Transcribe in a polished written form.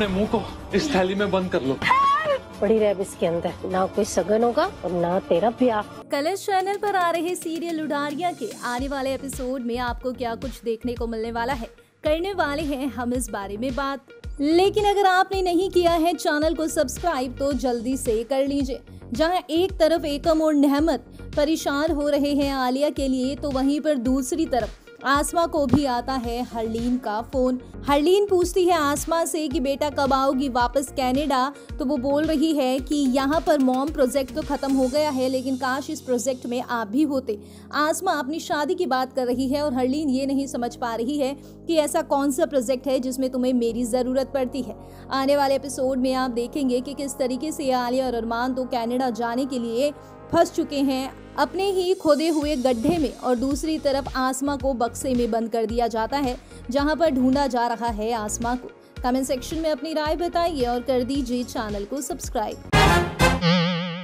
अपने मुंह को इस थैली में बंद कर लो। बड़ी रैबिस के अंदर ना कोई सगन होगा और ना तेरा ब्याह। कलर्स चैनल पर आ रहे सीरियल उडारिया के आने वाले एपिसोड में आपको क्या कुछ देखने को मिलने वाला है, करने वाले हैं हम इस बारे में बात। लेकिन अगर आपने नहीं किया है चैनल को सब्सक्राइब तो जल्दी से कर लीजिए। जहां एक तरफ एकम और नेहमत परेशान हो रहे हैं आलिया के लिए, तो वहीं पर दूसरी तरफ आसमा को भी आता है हरलीन का फोन। हरलीन पूछती है आसमा से कि बेटा कब आओगी वापस कनाडा, तो वो बोल रही है कि यहाँ पर मॉम प्रोजेक्ट तो खत्म हो गया है, लेकिन काश इस प्रोजेक्ट में आप भी होते। आसमा अपनी शादी की बात कर रही है और हरलीन ये नहीं समझ पा रही है कि ऐसा कौन सा प्रोजेक्ट है जिसमें तुम्हें मेरी जरूरत पड़ती है। आने वाले एपिसोड में आप देखेंगे कि किस तरीके से आलिया और अरमान तो कनाडा जाने के लिए फंस चुके हैं अपने ही खोदे हुए गड्ढे में, और दूसरी तरफ आसमा को बक्से में बंद कर दिया जाता है जहां पर ढूंढा जा रहा है आसमा को। कमेंट सेक्शन में अपनी राय बताइए और कर दीजिए चैनल को सब्सक्राइब।